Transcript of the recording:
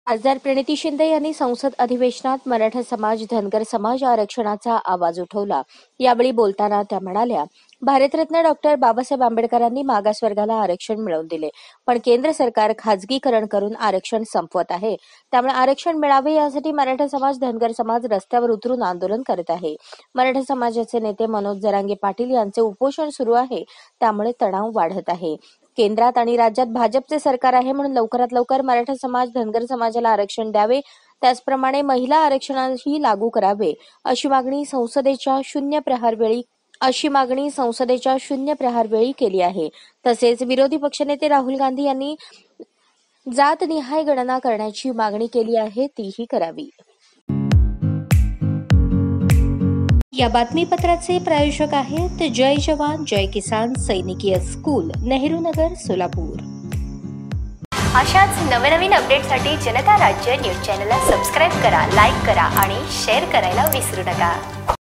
खासदार प्रणिती शिंदे यांनी संसद अधिवेशनात मराठा समाज, धनगर समाज आरक्षणाचा आवाज उठवला। यावेळी बोलताना त्या म्हणाल्या, भारतरत्न डॉक्टर बाबासाहेब आंबेडकरांनी मागासवर्गाला आरक्षण मिळवून दिले, पण केंद्र सरकार खाजगीकरण करून आरक्षण संपवत आहे। त्यामुळे आरक्षण मिळावे यासाठी मराठा समाज, धनगर समाज रस्त्यावर उतरून आंदोलन करत आहे। मराठा समाजाचे नेते मनोज जरांगे पाटील यांचे उपोषण सुरू आहे, त्यामुळे तणाव वाढत आहे। केंद्रात आणि राज्यात भाजपचे सरकार आहे, म्हणून लवकरात लवकर मराठा समाज, धनगर समाजाला आरक्षण द्यावे, त्याचप्रमाणे महिला आरक्षणही लागू करावे, अशी मागणी संसदेच्या शून्य प्रहार वेळी केली आहे। तसेच विरोधी पक्षनेते राहुल गांधी यांनी जातनिहाय गणना करण्याची मागणी केली आहे, तीही करावी। या बातमीपत्राचे प्रायोजक आहेत जय जवान जय किसान सैनिकीय स्कूल, नेहरू नगर, सोलापूर। अशाच नवनवीन अपडेटसाठी जनता राज्य न्यूज चॅनलला सबस्क्राईब करा, लाईक करा आणि शेअर करायला विसरू नका।